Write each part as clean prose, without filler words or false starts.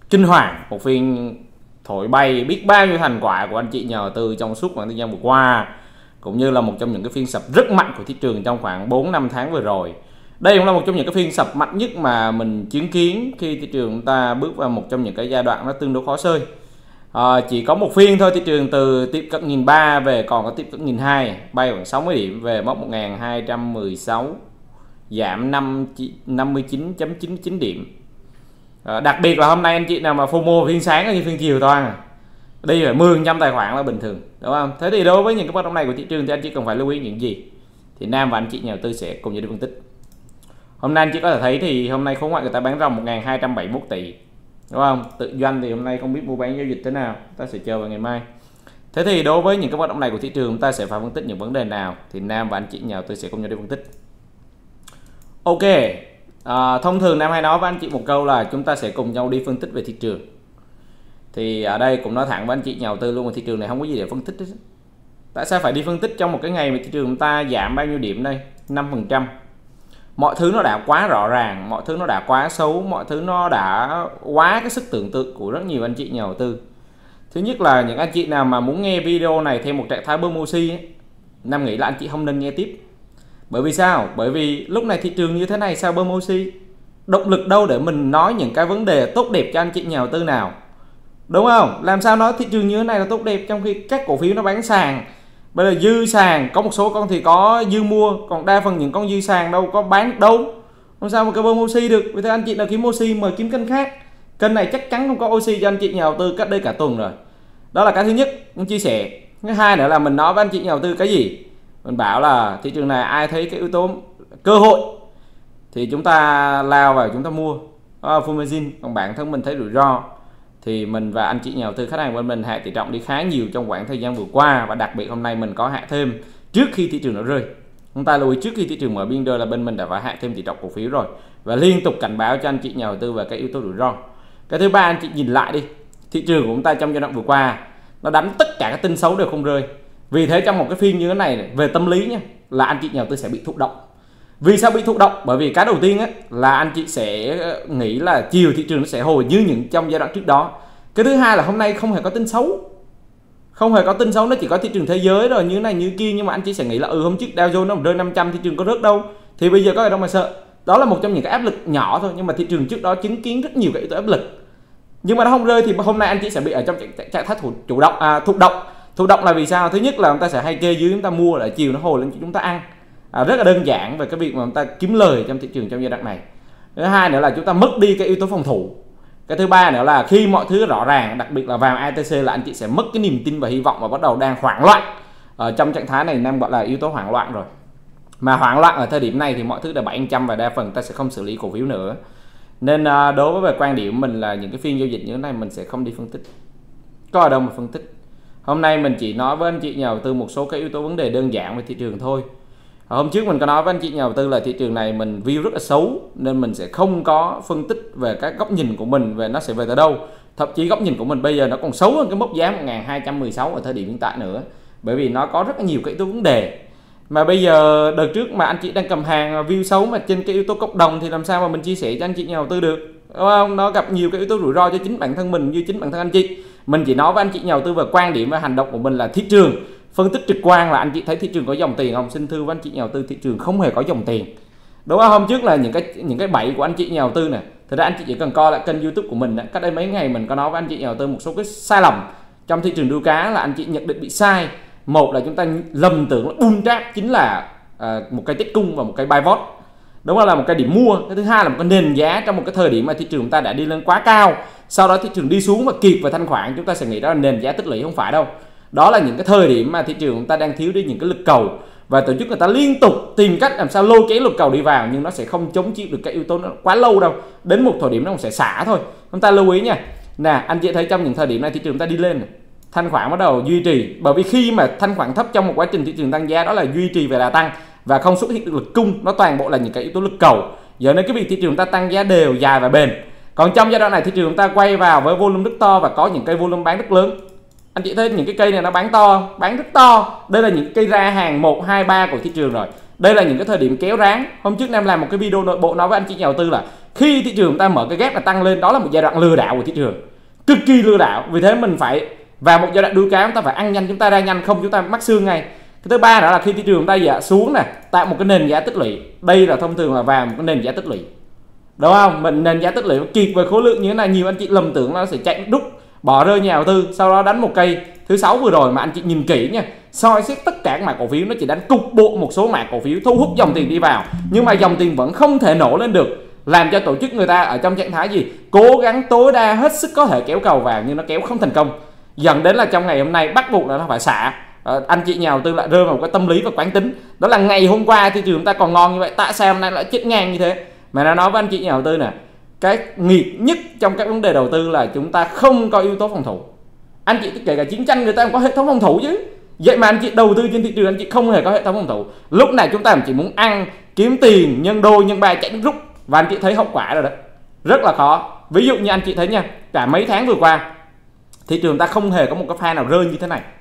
kinh hoàng, một phiên thổi bay biết bao nhiêu thành quả của anh chị nhà đầu tư trong suốt khoảng thời gian vừa qua, cũng như là một trong những cái phiên sập rất mạnh của thị trường trong khoảng 4-5 tháng vừa rồi. Đây cũng là một trong những cái phiên sập mạnh nhất mà mình chứng kiến khi thị trường chúng ta bước vào một trong những cái giai đoạn nó tương đối khó xơi. Chỉ có một phiên thôi, thị trường từ tiếp cận 1.300 về còn có tiếp cận 1.200, bay khoảng 60 điểm về mốc 1.216, giảm 59.99 điểm. Đặc biệt là hôm nay anh chị nào mà FOMO phiên sáng hay phiên chiều toan đi phải 10% tài khoản là bình thường, đúng không? Thế thì đối với những cái bất động này của thị trường thì anh chị cần phải lưu ý những gì? Thì Nam và anh chị nhà đầu tư sẽ cùng nhau đi phân tích. Hôm nay anh chị có thể thấy thì hôm nay khối ngoại người ta bán ròng 1.271 tỷ, đúng không? Tự doanh thì hôm nay không biết mua bán giao dịch thế nào, ta sẽ chờ vào ngày mai. Thế thì đối với những cái bất động này của thị trường, ta sẽ phải phân tích những vấn đề nào? Thì Nam và anh chị nhà đầu tư sẽ cùng nhau đi phân tích. Ok, thông thường Nam hay nói với anh chị một câu là chúng ta sẽ cùng nhau đi phân tích về thị trường. Thì ở đây cũng nói thẳng với anh chị nhà đầu tư luôn là thị trường này không có gì để phân tích. Tại sao phải đi phân tích trong một cái ngày mà thị trường chúng ta giảm bao nhiêu điểm đây? 5%. Mọi thứ nó đã quá rõ ràng, mọi thứ nó đã quá xấu, mọi thứ nó đã quá cái sức tưởng tượng của rất nhiều anh chị nhà đầu tư. Thứ nhất là những anh chị nào mà muốn nghe video này theo một trạng thái bơm oxy ấy, Nam nghĩ là anh chị không nên nghe tiếp. Bởi vì sao? Bởi vì lúc này thị trường như thế này sao bơm oxy? Động lực đâu để mình nói những cái vấn đề tốt đẹp cho anh chị nhà đầu tư nào? Đúng không? Làm sao nói thị trường như thế này là tốt đẹp trong khi các cổ phiếu nó bán sàn? Bây giờ dư sàn, có một số con thì có dư mua, còn đa phần những con dư sàn đâu có bán đâu. Làm sao mà cái bơm oxy được? Vì thế anh chị nào kiếm oxy mời kiếm kênh khác. Kênh này chắc chắn không có oxy cho anh chị nhà đầu tư cách đây cả tuần rồi. Đó là cái thứ nhất, mình chia sẻ. Thứ hai nữa là mình nói với anh chị nhà đầu tư cái gì? Mình bảo là thị trường này ai thấy cái yếu tố cơ hội thì chúng ta lao vào chúng ta mua full margin, còn bản thân mình thấy rủi ro thì mình và anh chị nhà đầu tư khách hàng bên mình hạ tỷ trọng đi khá nhiều trong khoảng thời gian vừa qua, và đặc biệt hôm nay mình có hạ thêm trước khi thị trường nó rơi. Chúng ta lưu ý trước khi thị trường mở biên rơi là bên mình đã phải hạ thêm tỷ trọng cổ phiếu rồi, và liên tục cảnh báo cho anh chị nhà đầu tư về cái yếu tố rủi ro. Cái thứ ba, anh chị nhìn lại đi, thị trường của chúng ta trong giai đoạn vừa qua nó đánh tất cả các tin xấu đều không rơi. Vì thế trong một cái phiên như thế này về tâm lý nhé, là anh chị nhà đầu tư sẽ bị thụ động. Vì sao bị thụ động? Bởi vì cái đầu tiên ấy, là anh chị sẽ nghĩ là chiều thị trường nó sẽ hồi như những trong giai đoạn trước đó. Cái thứ hai là hôm nay không hề có tin xấu. Không hề có tin xấu, nó chỉ có thị trường thế giới rồi như này như kia, nhưng mà anh chị sẽ nghĩ là hôm trước Dow Jones nó rơi 500, thị trường có rớt đâu. Thì bây giờ có gì đâu mà sợ. Đó là một trong những cái áp lực nhỏ thôi, nhưng mà thị trường trước đó chứng kiến rất nhiều cái yếu tố áp lực. Nhưng mà nó không rơi thì hôm nay anh chị sẽ bị ở trong trạng thái thụ động. Thụ động là vì sao? Thứ nhất là chúng ta sẽ hay kê dưới chúng ta mua để chiều nó hồi lên chúng ta ăn. Rất là đơn giản về cái việc mà chúng ta kiếm lời trong thị trường trong giai đoạn này. Thứ hai nữa là chúng ta mất đi cái yếu tố phòng thủ. Cái thứ ba nữa là khi mọi thứ rõ ràng, đặc biệt là vàng ATC, là anh chị sẽ mất cái niềm tin và hy vọng và bắt đầu đang hoảng loạn. Ở trong trạng thái này Nam gọi là yếu tố hoảng loạn rồi. Mà hoảng loạn ở thời điểm này thì mọi thứ đã 700 và đa phần ta sẽ không xử lý cổ phiếu nữa. Nên đối với về quan điểm của mình là những cái phiên giao dịch như thế này mình sẽ không đi phân tích. Có ở đâu mà phân tích. Hôm nay mình chỉ nói với anh chị nhà đầu tư một số cái yếu tố vấn đề đơn giản về thị trường thôi. Hôm trước mình có nói với anh chị nhà đầu tư là thị trường này mình view rất là xấu, nên mình sẽ không có phân tích về các góc nhìn của mình về nó sẽ về tới đâu. Thậm chí góc nhìn của mình bây giờ nó còn xấu hơn cái mốc giá 1216 ở thời điểm hiện tại nữa. Bởi vì nó có rất là nhiều cái yếu tố vấn đề. Mà bây giờ đợt trước mà anh chị đang cầm hàng view xấu mà trên cái yếu tố cộng đồng thì làm sao mà mình chia sẻ cho anh chị nhà đầu tư được, đúng không? Nó gặp nhiều cái yếu tố rủi ro cho chính bản thân mình như chính bản thân anh chị. Mình chỉ nói với anh chị nhà đầu tư về quan điểm và hành động của mình là thị trường. Phân tích trực quan là anh chị thấy thị trường có dòng tiền không? Xin thưa với anh chị nhà đầu tư, thị trường không hề có dòng tiền. Đúng không? Hôm trước là những cái bẫy của anh chị nhà đầu tư này. Thực ra anh chị chỉ cần coi lại kênh YouTube của mình. Cách đây mấy ngày mình có nói với anh chị nhà đầu tư một số cái sai lầm trong thị trường đua cá là anh chị nhận định bị sai. Một là chúng ta lầm tưởng là bull trap chính là một cái tích cung và một cái buy vote. Đúng là một cái điểm mua. Cái thứ hai là một cái nền giá trong một cái thời điểm mà thị trường chúng ta đã đi lên quá cao. Sau đó thị trường đi xuống và kịp vào thanh khoản, chúng ta sẽ nghĩ đó là nền giá tích lũy, không phải đâu. Đó là những cái thời điểm mà thị trường chúng ta đang thiếu đi những cái lực cầu, và tổ chức người ta liên tục tìm cách làm sao lôi kéo lực cầu đi vào, nhưng nó sẽ không chống chịu được cái yếu tố nó quá lâu đâu. Đến một thời điểm nó cũng sẽ xả thôi. Chúng ta lưu ý nha. Nè, anh chị thấy trong những thời điểm này thị trường chúng ta đi lên này, thanh khoản bắt đầu duy trì, bởi vì khi mà thanh khoản thấp trong một quá trình thị trường tăng giá đó là duy trì về đà tăng và không xuất hiện được lực cung, nó toàn bộ là những cái yếu tố lực cầu. Giờ nên cái việc thị trường ta tăng giá đều, dài và bền. Còn trong giai đoạn này thị trường chúng ta quay vào với volume rất to và có những cây volume bán rất lớn. Anh chị thấy những cái cây này nó bán to, bán rất to. Đây là những cây ra hàng 1, 2, 3 của thị trường rồi. Đây là những cái thời điểm kéo ráng. Hôm trước Nam làm một cái video nội bộ nói với anh chị nhà đầu tư là khi thị trường ta mở cái gap là tăng lên, đó là một giai đoạn lừa đảo của thị trường, cực kỳ lừa đảo. Vì thế mình phải vào một giai đoạn đuôi cáo, chúng ta phải ăn nhanh, chúng ta ra nhanh, không chúng ta mắc xương ngay. Cái thứ ba đó là khi thị trường ta dạ xuống nè, tạo một cái nền giá tích lũy. Đây là thông thường là vào một cái nền giá tích lũy, đúng không? Mình nền giá tích lũy kiệt về khối lượng như thế này, nhiều anh chị lầm tưởng nó sẽ chạy đúc bỏ rơi nhà đầu tư, sau đó đánh một cây thứ 6 vừa rồi mà anh chị nhìn kỹ nha, soi xét tất cả các mã cổ phiếu nó chỉ đánh cục bộ một số mã cổ phiếu thu hút dòng tiền đi vào, nhưng mà dòng tiền vẫn không thể nổ lên được, làm cho tổ chức người ta ở trong trạng thái gì cố gắng tối đa hết sức có thể kéo cầu vào nhưng nó kéo không thành công, dẫn đến là trong ngày hôm nay bắt buộc là nó phải xả. Anh chị nhà đầu tư lại rơi vào một cái tâm lý và quán tính, đó là ngày hôm qua thị trường chúng ta còn ngon như vậy, tại sao hôm nay lại chết ngang như thế? Mà nó nói với anh chị nhà đầu tư nè, cái nghiệt nhất trong các vấn đề đầu tư là chúng ta không có yếu tố phòng thủ. Anh chị kể cả chiến tranh người ta cũng có hệ thống phòng thủ chứ, vậy mà anh chị đầu tư trên thị trường anh chị không hề có hệ thống phòng thủ. Lúc này chúng ta chỉ muốn ăn, kiếm tiền, nhân đôi nhân ba chạy nước rút, và anh chị thấy hậu quả rồi đó, rất là khó. Ví dụ như anh chị thấy nha, cả mấy tháng vừa qua thị trường ta không hề có một cái pha nào rơi như thế này,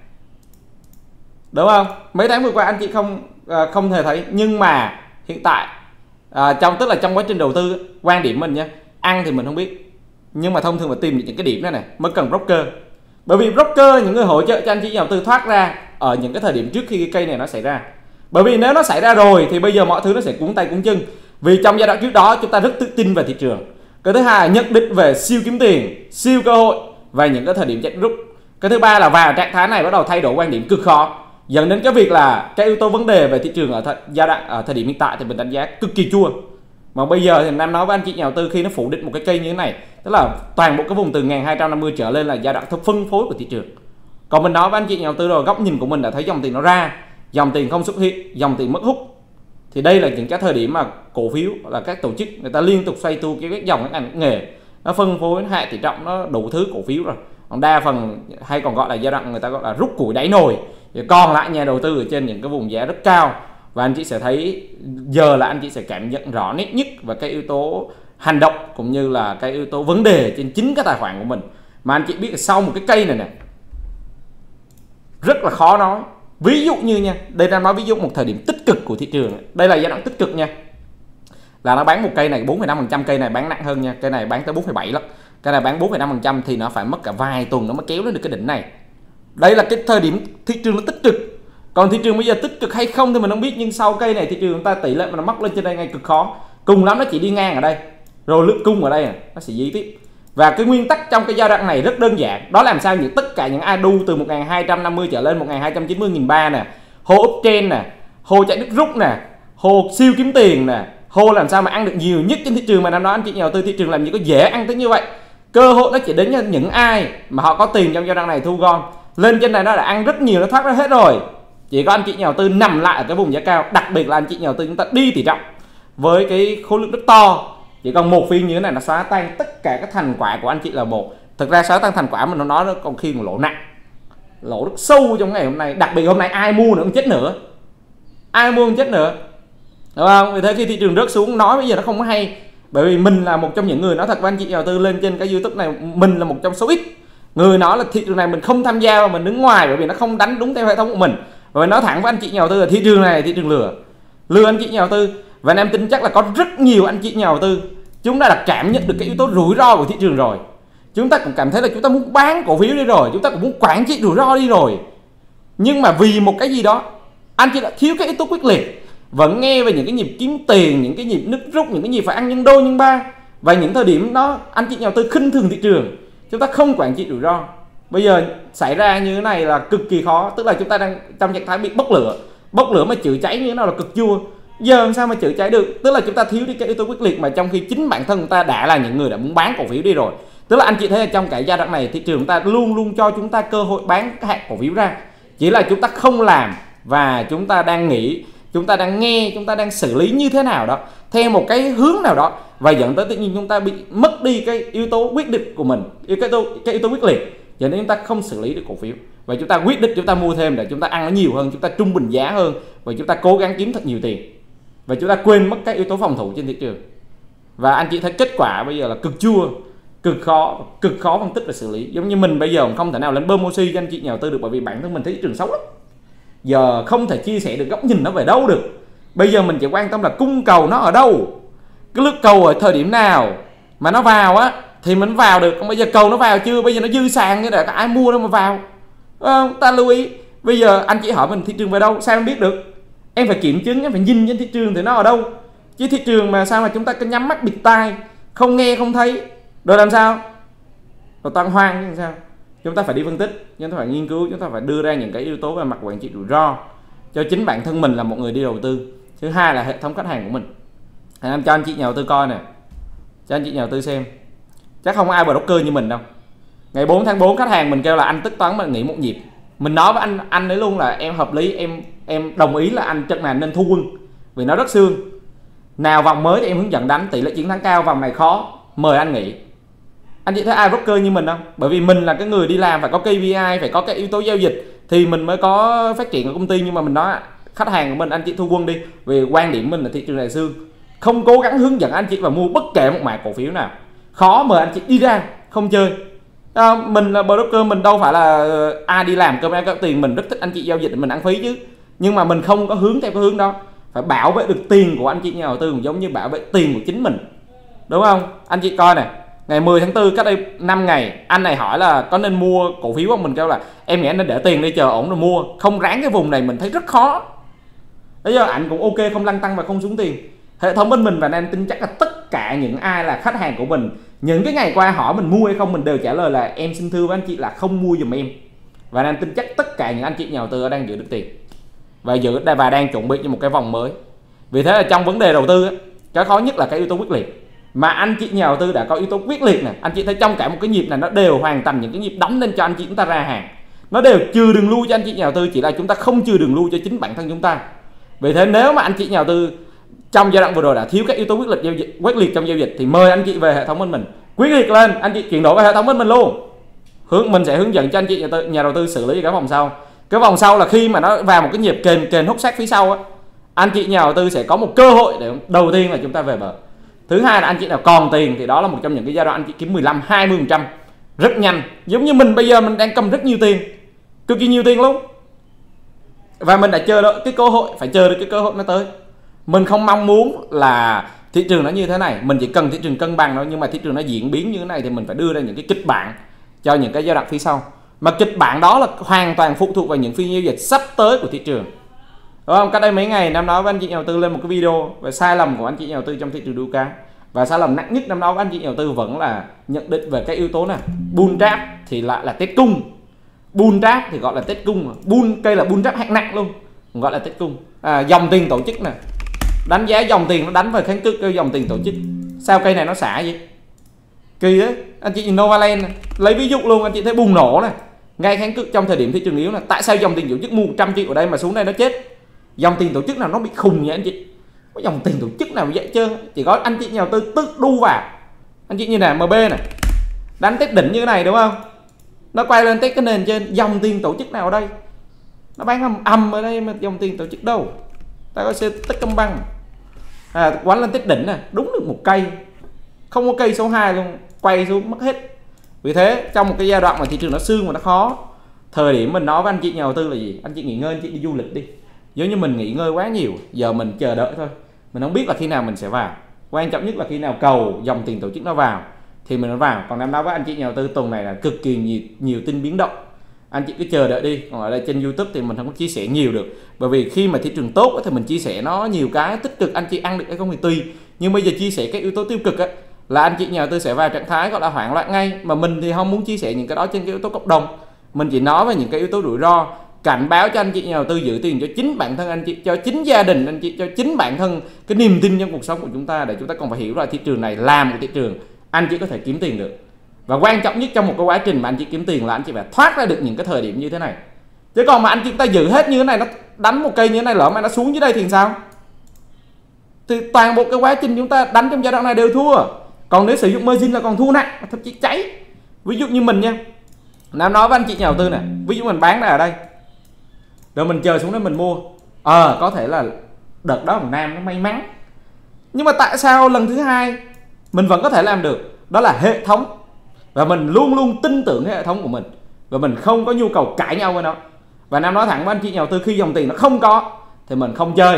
đúng không? Mấy tháng vừa qua anh chị không hề thấy, nhưng mà hiện tại tức là trong quá trình đầu tư, quan điểm mình nha, ăn thì mình không biết, nhưng mà thông thường phải tìm những cái điểm này mới cần broker, bởi vì broker những người hỗ trợ cho anh chị nhà đầu tư thoát ra ở những cái thời điểm trước khi cái cây này nó xảy ra. Bởi vì nếu nó xảy ra rồi thì bây giờ mọi thứ nó sẽ cuốn tay cuốn chân, vì trong giai đoạn trước đó chúng ta rất tự tin về thị trường. Cái thứ hai là nhận định về siêu kiếm tiền, siêu cơ hội và những cái thời điểm chạy rút. Cái thứ ba là vào trạng thái này bắt đầu thay đổi quan điểm cực khó, dẫn đến cái việc là cái yếu tố vấn đề về thị trường ở thời điểm hiện tại thì mình đánh giá cực kỳ chua. Mà bây giờ thì Nam nói với anh chị nhà đầu tư, khi nó phủ định một cái cây như thế này, tức là toàn bộ cái vùng từ 1250 trở lên là giai đoạn phân phối của thị trường. Còn mình nói với anh chị nhà đầu tư rồi, góc nhìn của mình đã thấy dòng tiền nó ra, dòng tiền không xuất hiện, dòng tiền mất hút. Thì đây là những cái thời điểm mà cổ phiếu là các tổ chức người ta liên tục xoay tu cái dòng các ngành nghề, nó phân phối, nó hạ tỷ trọng, nó đủ thứ cổ phiếu rồi. Còn đa phần hay còn gọi là giai đoạn người ta gọi là rút củi đáy nồi, còn lại nhà đầu tư ở trên những cái vùng giá rất cao. Và anh chị sẽ thấy giờ là anh chị sẽ cảm nhận rõ nét nhất về cái yếu tố hành động cũng như là cái yếu tố vấn đề trên chính cái tài khoản của mình. Mà anh chị biết là sau một cái cây này nè rất là khó nói. Ví dụ như nha, đây đang nói ví dụ một thời điểm tích cực của thị trường, đây là giai đoạn tích cực nha, là nó bán một cây này 4,5%, cây này bán nặng hơn nha, cây này bán tới 4,7 lắm, cây này bán 4,5% thì nó phải mất cả vài tuần nó mới kéo lên được cái đỉnh này. Đây là cái thời điểm thị trường nó tích cực. Còn thị trường bây giờ tích cực hay không thì mình không biết, nhưng sau cây này thị trường chúng ta tỷ lệ mà nó mắc lên trên đây ngay cực khó, cùng lắm nó chỉ đi ngang ở đây rồi lượng cung ở đây nó sẽ dí tiếp. Và cái nguyên tắc trong cái giai đoạn này rất đơn giản, đó làm sao tất cả những ai đu từ 1250 trở lên 1290 1.300 nè, hô uptrend nè, hô chạy đứt rút nè, hô siêu kiếm tiền nè, hô làm sao mà ăn được nhiều nhất trên thị trường. Mà nó nói anh chị nhà đầu tư, thị trường làm gì có dễ ăn tới như vậy. Cơ hội nó chỉ đến cho những ai mà họ có tiền trong giai đoạn này thu gom lên trên này, nó đã ăn rất nhiều, nó thoát ra hết rồi. Chỉ có anh chị nhà đầu tư nằm lại ở cái vùng giá cao, đặc biệt là anh chị nhà đầu tư chúng ta đi tỷ trọng với cái khối lượng rất to. Chỉ còn một phiên như thế này nó xóa tan tất cả các thành quả của anh chị là một. Thực ra xóa tan thành quả mình nó nói nó còn khi một lỗ nặng, lỗ rất sâu trong ngày hôm nay. Đặc biệt hôm nay ai mua nữa không chết nữa, ai mua không chết nữa, đúng không? Vì thế khi thị trường rớt xuống nói bây giờ nó không có hay. Bởi vì mình là một trong những người nói thật với anh chị nhà đầu tư lên trên cái YouTube này, mình là một trong số ít người nói là thị trường này mình không tham gia và mình đứng ngoài, bởi vì nó không đánh đúng theo hệ thống của mình. Và nói thẳng với anh chị nhà đầu tư là thị trường này là thị trường lừa anh chị nhà đầu tư. Và em tin chắc là có rất nhiều anh chị nhà đầu tư chúng ta đã cảm nhận được cái yếu tố rủi ro của thị trường rồi. Chúng ta cũng cảm thấy là chúng ta muốn bán cổ phiếu đi rồi, chúng ta cũng muốn quản trị rủi ro đi rồi. Nhưng mà vì một cái gì đó anh chị đã thiếu cái yếu tố quyết liệt, vẫn nghe về những cái nhịp kiếm tiền, những cái nhịp nứt rút, những cái nhịp phải ăn nhân đôi nhân ba. Và những thời điểm đó anh chị nhà đầu tư khinh thường thị trường, chúng ta không quản trị rủi ro. Bây giờ xảy ra như thế này là cực kỳ khó, tức là chúng ta đang trong trạng thái bị bốc lửa mà chữa cháy như thế nào là cực chua. Giờ làm sao mà chữa cháy được? Tức là chúng ta thiếu đi cái yếu tố quyết liệt, mà trong khi chính bản thân chúng ta đã là những người đã muốn bán cổ phiếu đi rồi. Tức là anh chị thấy là trong cái giai đoạn này thị trường chúng ta luôn luôn cho chúng ta cơ hội bán các hạt cổ phiếu ra, chỉ là chúng ta không làm và chúng ta đang nghĩ, chúng ta đang nghe, chúng ta đang xử lý như thế nào đó theo một cái hướng nào đó, và dẫn tới tự nhiên chúng ta bị mất đi cái yếu tố quyết định của mình, cái yếu tố quyết liệt, cho nên chúng ta không xử lý được cổ phiếu. Và chúng ta quyết định chúng ta mua thêm để chúng ta ăn nó nhiều hơn, chúng ta trung bình giá hơn, và chúng ta cố gắng kiếm thật nhiều tiền, và chúng ta quên mất các yếu tố phòng thủ trên thị trường. Và anh chị thấy kết quả bây giờ là cực chua, cực khó phân tích và xử lý. Giống như mình bây giờ không thể nào lên bơm oxy cho anh chị nhà đầu tư được, bởi vì bản thân mình thấy thị trường xấu lắm. Giờ không thể chia sẻ được góc nhìn nó về đâu được. Bây giờ mình chỉ quan tâm là cung cầu nó ở đâu, cái lực cầu ở thời điểm nào mà nó vào á thì mình vào được. Còn bây giờ cầu nó vào chưa, bây giờ nó dư sàn như là có ai mua đâu mà vào, ta lưu ý. Bây giờ anh chị hỏi mình thị trường về đâu, sao em biết được? Em phải kiểm chứng, em phải nhìn trên thị trường thì nó ở đâu. Chứ thị trường mà sao mà chúng ta cứ nhắm mắt bịt tai, không nghe không thấy, rồi làm sao? Rồi toàn hoang như sao? Chúng ta phải đi phân tích, chúng ta phải nghiên cứu, chúng ta phải đưa ra những cái yếu tố về mặt quản trị rủi ro cho chính bản thân mình là một người đi đầu tư. Thứ hai là hệ thống khách hàng của mình. Em cho anh chị nhà đầu tư coi nè, cho anh chị nhà đầu tư xem. Chắc không ai broker như mình đâu. Ngày 4 tháng 4 khách hàng mình kêu là anh tức toán mà nghỉ một nhịp. Mình nói với anh ấy luôn là em hợp lý, em đồng ý là anh trận này nên thu quân vì nó rất xương. Nào vòng mới thì em hướng dẫn đánh, tỷ lệ chiến thắng cao, vòng này khó, mời anh nghỉ. Anh chị thấy ai broker như mình không? Bởi vì mình là cái người đi làm phải có KPI, phải có cái yếu tố giao dịch thì mình mới có phát triển ở công ty. Nhưng mà mình nói khách hàng của mình, anh chị thu quân đi, vì quan điểm mình là thị trường này xương, không cố gắng hướng dẫn anh chị vào mua bất kể một mã cổ phiếu nào. Khó mời anh chị đi ra không chơi. Mình là broker, mình đâu phải là ai đi làm cơm ăn gạo tiền. Mình rất thích anh chị giao dịch mình ăn phí chứ, nhưng mà mình không có hướng theo cái hướng đó. Phải bảo vệ được tiền của anh chị nhà đầu tư cũng giống như bảo vệ tiền của chính mình, đúng không? Anh chị coi này, ngày 10 tháng 4 cách đây 5 ngày, anh này hỏi là có nên mua cổ phiếu không? Mình kêu là em nghĩ anh nên để tiền đi, chờ ổn rồi mua, không ráng cái vùng này mình thấy rất khó. Bây giờ anh cũng ok, không lăn tăng và không xuống tiền. Hệ thống bên mình và nên tin chắc là tất cả những ai là khách hàng của mình, những cái ngày qua hỏi mình mua hay không, mình đều trả lời là em xin thưa với anh chị là không mua giùm em. Và nên tin chắc tất cả những anh chị nhà đầu tư đang giữ được tiền và đang chuẩn bị cho một cái vòng mới. Vì thế là trong vấn đề đầu tư cái khó nhất là cái yếu tố quyết liệt. Mà anh chị nhà đầu tư đã có yếu tố quyết liệt này, anh chị thấy trong cả một cái nhịp này nó đều hoàn thành những cái nhịp đóng lên cho anh chị chúng ta ra hàng, nó đều trừ đường lui cho anh chị nhà đầu tư, chỉ là chúng ta không trừ đường lui cho chính bản thân chúng ta. Vì thế nếu mà anh chị nhà đầu tư trong giai đoạn vừa rồi đã thiếu các yếu tố quyết liệt trong giao dịch thì mời anh chị về hệ thống bên mình, quyết liệt lên, anh chị chuyển đổi về hệ thống bên mình luôn. Mình sẽ hướng dẫn cho anh chị nhà đầu tư xử lý cái vòng sau. Cái vòng sau là khi mà nó vào một cái nhịp kền hút sát phía sau á, anh chị nhà đầu tư sẽ có một cơ hội để đầu tiên là chúng ta về bờ. Thứ hai là anh chị nào còn tiền thì đó là một trong những cái giai đoạn anh chị kiếm 15-20% rất nhanh. Giống như mình bây giờ mình đang cầm rất nhiều tiền, cực kỳ nhiều tiền luôn, và mình đã chờ đợi cái cơ hội, phải chờ được cái cơ hội nó tới. Mình không mong muốn là thị trường nó như thế này, mình chỉ cần thị trường cân bằng thôi. Nhưng mà thị trường nó diễn biến như thế này thì mình phải đưa ra những cái kịch bản cho những cái giai đoạn phía sau. Mà kịch bản đó là hoàn toàn phụ thuộc vào những phiên giao dịch sắp tới của thị trường, đúng không? Cách đây mấy ngày Nam nói với anh chị nhà đầu tư lên một cái video về sai lầm của anh chị nhà đầu tư trong thị trường đu cá. Và sai lầm nặng nhất Nam nói với anh chị nhà đầu tư vẫn là nhận định về cái yếu tố này. Bull trap thì lại là test cung, bull trap thì gọi là test cung, cây là bull trap hạng nặng luôn, gọi là test cung. Dòng tiền tổ chức nè, đánh giá dòng tiền nó đánh vào kháng cự kêu dòng tiền tổ chức. Sao cây này nó xả vậy? Kỳ đấy. Anh chị nhìn Novaland này, lấy ví dụ luôn, anh chị thấy bùng nổ này, ngay kháng cự trong thời điểm thị trường yếu này. Tại sao dòng tiền tổ chức mua 100 triệu ở đây mà xuống đây nó chết? Dòng tiền tổ chức nào nó bị khùng vậy anh chị? Có dòng tiền tổ chức nào vậy trơn? Chỉ có anh chị nhà đầu tư tự đu vào. Anh chị như này, MB này, đánh test đỉnh như thế này đúng không? Nó quay lên test cái nền trên, dòng tiền tổ chức nào ở đây? Nó bán âm ở đây mà dòng tiền tổ chức đâu? Ta có xe Techcombank quán lên test đỉnh này, đúng được một cây, không có cây số 2 luôn, quay xuống mất hết. Vì thế trong một cái giai đoạn mà thị trường nó sương và nó khó, thời điểm mình nói với anh chị nhà đầu tư là gì? Anh chị nghỉ ngơi, anh chị đi du lịch đi. Giống như mình nghỉ ngơi quá nhiều, giờ mình chờ đợi thôi. Mình không biết là khi nào mình sẽ vào. Quan trọng nhất là khi nào cầu dòng tiền tổ chức nó vào thì mình nó vào. Còn em nói với anh chị nhà đầu tư tuần này là cực kỳ nhiều tin biến động. Anh chị cứ chờ đợi đi. Còn ở đây trên YouTube thì mình không có chia sẻ nhiều được. Bởi vì khi mà thị trường tốt thì mình chia sẻ nó nhiều cái tích cực, anh chị ăn được hay không thì tùy. Nhưng bây giờ chia sẻ cái yếu tố tiêu cực là anh chị nhà đầu tư sẽ vào trạng thái gọi là hoảng loạn ngay. Mà mình thì không muốn chia sẻ những cái đó trên cái yếu tố cộng đồng. Mình chỉ nói về những cái yếu tố rủi ro, cảnh báo cho anh chị nhà đầu tư giữ tiền cho chính bản thân anh chị, cho chính gia đình anh chị, cho chính bản thân, cái niềm tin trong cuộc sống của chúng ta, để chúng ta còn phải hiểu là thị trường này là một thị trường anh chị có thể kiếm tiền được. Và quan trọng nhất trong một cái quá trình mà anh chị kiếm tiền là anh chị phải thoát ra được những cái thời điểm như thế này. Chứ còn mà anh chị ta giữ hết như thế này, nó đánh một cây như thế này, lỡ mà nó xuống dưới đây thì sao? Thì toàn bộ cái quá trình chúng ta đánh trong giai đoạn này đều thua. Còn nếu sử dụng margin là còn thua nặng, thậm chí cháy. Ví dụ như mình nha, Nam nói với anh chị nhà đầu tư này, ví dụ mình bán này ở đây, rồi mình chờ xuống đây mình mua, có thể là đợt đó thằng Nam nó may mắn. Nhưng mà tại sao lần thứ hai mình vẫn có thể làm được? Đó là hệ thống. Và mình luôn luôn tin tưởng cái hệ thống của mình, và mình không có nhu cầu cãi nhau với nó. Và Nam nói thẳng với anh chị nhà đầu tư, khi dòng tiền nó không có thì mình không chơi.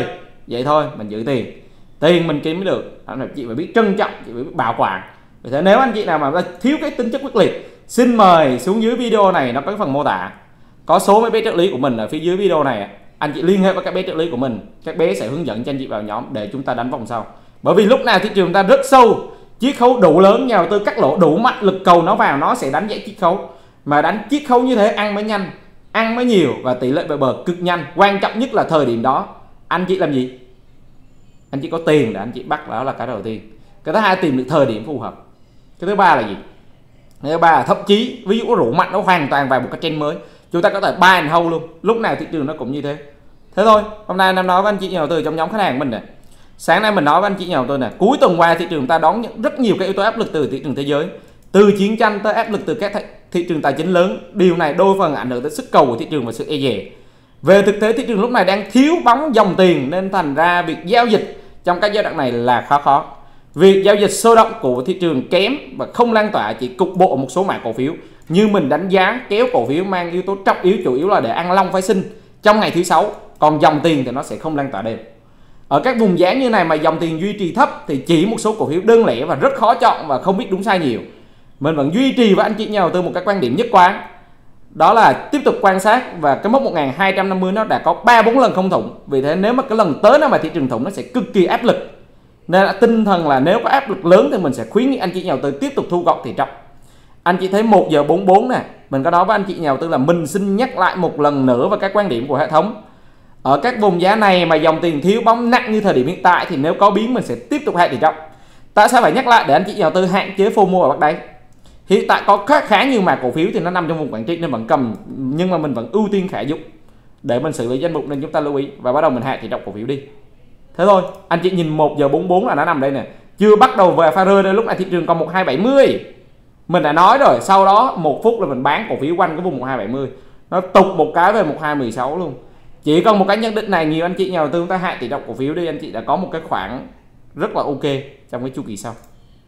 vậy thôi, mình giữ tiền mình kiếm mới được. Anh chị phải biết trân trọng, chị phải biết bảo quản. Vì thế nếu anh chị nào mà thiếu cái tính chất quyết liệt, xin mời xuống dưới video này nó có cái phần mô tả, có số mấy bé trợ lý của mình ở phía dưới video này. Anh chị liên hệ với các bé trợ lý của mình, các bé sẽ hướng dẫn cho anh chị vào nhóm để chúng ta đánh vòng sau. Bởi vì lúc nào thị trường ta rất sâu, chiết khấu đủ lớn, nhà đầu tư cắt lỗ đủ mạnh, lực cầu nó vào nó sẽ đánh dãy chiết khấu. Mà đánh chiết khấu như thế ăn mới nhanh, ăn mới nhiều và tỷ lệ về bờ cực nhanh. Quan trọng nhất là thời điểm đó anh chị làm gì? Anh chị có tiền để anh chị bắt, đó là cái đầu tiên. Cái thứ hai, tìm được thời điểm phù hợp. Cái thứ ba là gì? Cái thứ ba là thậm chí ví dụ có rủ mạnh nó hoàn toàn vào một cái trend mới, chúng ta có thể buy and hold luôn. Lúc nào thị trường nó cũng như thế. Thế thôi, hôm nay em nói với anh chị nhà đầu tư trong nhóm khách hàng mình này. Sáng nay mình nói với anh chị nhà đầu tư này, cuối tuần qua thị trường ta đón nhận rất nhiều cái yếu tố áp lực từ thị trường thế giới, từ chiến tranh tới áp lực từ các thị trường tài chính lớn. Điều này đôi phần ảnh hưởng tới sức cầu của thị trường và sự e dè. Về thực tế thị trường lúc này đang thiếu bóng dòng tiền, nên thành ra việc giao dịch trong các giai đoạn này là khó. Việc giao dịch sôi động của thị trường kém và không lan tỏa, chỉ cục bộ một số mã cổ phiếu. Như mình đánh giá kéo cổ phiếu mang yếu tố trọng yếu, chủ yếu là để ăn long phái sinh trong ngày thứ sáu, còn dòng tiền thì nó sẽ không lan tỏa đều. Ở các vùng giá như này mà dòng tiền duy trì thấp thì chỉ một số cổ phiếu đơn lẻ và rất khó chọn và không biết đúng sai nhiều. Mình vẫn duy trì với anh chị nhà đầu tư một cái quan điểm nhất quán, đó là tiếp tục quan sát, và cái mốc 1250 nó đã có 3-4 lần không thủng. Vì thế nếu mà cái lần tới nào mà thị trường thủng nó sẽ cực kỳ áp lực. Nên là tinh thần là nếu có áp lực lớn thì mình sẽ khuyến nghị anh chị nhà đầu tư tiếp tục thu gọn tỷ trọng. Anh chị thấy 1 giờ 44 này, mình có nói với anh chị nhà đầu tư là mình xin nhắc lại một lần nữa vào các quan điểm của hệ thống. Ở các vùng giá này mà dòng tiền thiếu bóng nặng như thời điểm hiện tại thì nếu có biến mình sẽ tiếp tục hạ tỷ trọng. Tại sao phải nhắc lại? Để anh chị nhà đầu tư hạn chế FOMO ở bắt đáy. Hiện tại có khá nhiều mã cổ phiếu thì nó nằm trong vùng quản trị nên vẫn cầm, nhưng mà mình vẫn ưu tiên khả dụng để mình xử lý danh mục, nên chúng ta lưu ý và bắt đầu mình hạ tỷ trọng cổ phiếu đi. Thế thôi, anh chị nhìn 1 giờ 44 là nó nằm đây nè, chưa bắt đầu về pha rơi đây. Lúc này thị trường còn 1270, mình đã nói rồi, sau đó 1 phút là mình bán cổ phiếu quanh cái vùng 1270, nó tụt một cái về 1216 luôn. Chỉ còn một cái nhận định này, nhiều anh chị nhà đầu tư chúng ta hạ tỷ trọng cổ phiếu đi, anh chị đã có một cái khoản rất là ok trong cái chu kỳ sau.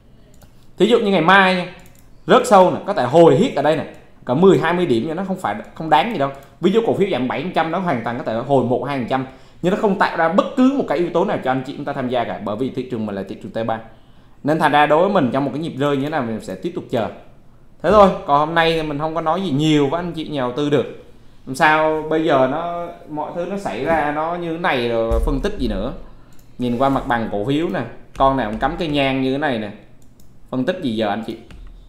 Thí dụ như ngày mai nha, rớt sâu này, có thể hồi hít ở đây này, cả 10-20 điểm nhưng nó không đáng gì đâu. Ví dụ cổ phiếu giảm 7% nó hoàn toàn có thể hồi 1-2%, nhưng nó không tạo ra bất cứ một cái yếu tố nào cho anh chị chúng ta tham gia cả, bởi vì thị trường mình là thị trường T3. Nên thành ra đối với mình trong một cái nhịp rơi như thế nào mình sẽ tiếp tục chờ. Thế thôi, còn hôm nay thì mình không có nói gì nhiều với anh chị nhà đầu tư được. Làm sao bây giờ mọi thứ nó xảy ra nó như thế này rồi phân tích gì nữa. Nhìn qua mặt bằng cổ phiếu nè, con nào cũng cắm cây nhang như thế này nè, phân tích gì giờ anh chị?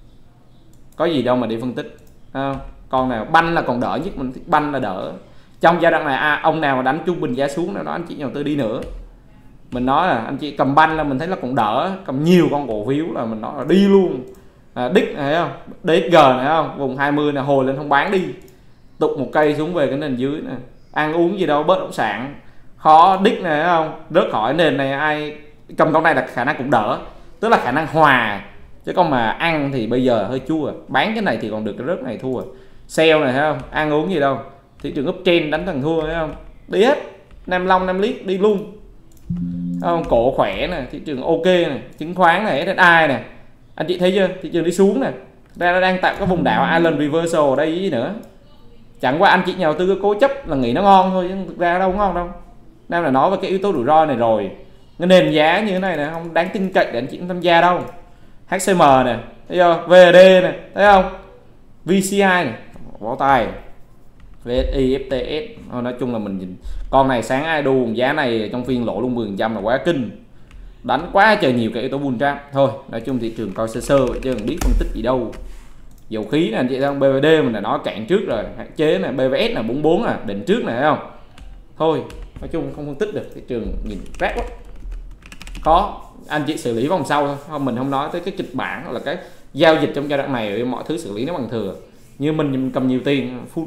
Có gì đâu mà đi phân tích. Con nào banh là còn đỡ nhất, mình thích banh là đỡ. Trong giai đoạn này ông nào mà đánh trung bình giá xuống nào đó anh chị nhà đầu tư đi nữa. Mình nói là anh chị cầm banh là mình thấy là còn đỡ, cầm nhiều con cổ phiếu là mình nói là đi luôn. Đích này thấy không? DXG này không? Vùng 20 này hồi lên không bán đi, tụt một cây xuống về cái nền dưới này. Ăn uống gì đâu, bất động sản khó. Đích này thấy không? Rớt khỏi nền này, ai cầm con này là khả năng cũng đỡ, tức là khả năng hòa. Chứ còn mà ăn thì bây giờ hơi chua, bán cái này thì còn được, cái rớt này thua. Sell này thấy không? Ăn uống gì đâu, thị trường uptrend đánh thằng thua thấy không? Đi hết, Nam Long, Nam Liết đi luôn. Không, cổ khỏe này, thị trường ok này, chứng khoán này, SSI này, anh chị thấy chưa? Thị trường đi xuống này, nó đang tạo cái vùng đảo Island Reversal ở đây gì nữa. Chẳng qua anh chị nhà đầu tư cố chấp là nghĩ nó ngon thôi, chứ thực ra đâu có ngon đâu. Nam là nói về cái yếu tố rủi ro này rồi, cái nền giá như thế này là không đáng tin cậy để anh chị tham gia đâu. HCM này, thấy không? VD này, thấy không? VCI này, bỏ tay. VSI, FTS, nói chung là mình nhìn con này sáng ai đu giá này trong phiên lỗ luôn 10% là quá kinh, đánh quá trời nhiều cái yếu tố bull trap. Thôi nói chung thị trường coi sơ sơ vậy chứ không biết phân tích gì đâu. Dầu khí này anh chị thấy không? BVD mình đã nói cạn trước rồi, hạn chế này, BVS là 44 à, định trước này thấy không? Thôi nói chung không phân tích được, thị trường nhìn rác quá, khó. Anh chị xử lý vòng sau thôi, không mình không nói tới cái kịch bản là cái giao dịch trong giai đoạn này, mọi thứ xử lý nó bằng thừa. Như mình cầm nhiều tiền full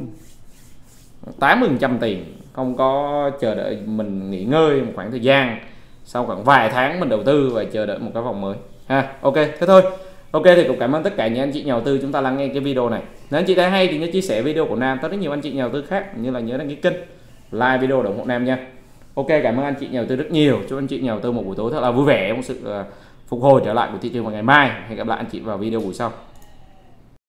80% tiền, không có chờ đợi mình nghỉ ngơi một khoảng thời gian, sau khoảng vài tháng mình đầu tư và chờ đợi một cái vòng mới ha. Ok thế thôi. Ok thì cũng cảm ơn tất cả những anh chị nhà đầu tư chúng ta lắng nghe cái video này. Nếu anh chị thấy hay thì nhớ chia sẻ video của Nam tới rất nhiều anh chị nhà đầu tư khác, như là nhớ đăng ký kênh, like video để ủng hộ Nam nha. Ok, cảm ơn anh chị nhà đầu tư rất nhiều. Chúc anh chị nhà đầu tư một buổi tối thật là vui vẻ, một sự phục hồi trở lại của thị trường vào ngày mai. Hẹn gặp lại anh chị vào video buổi sau.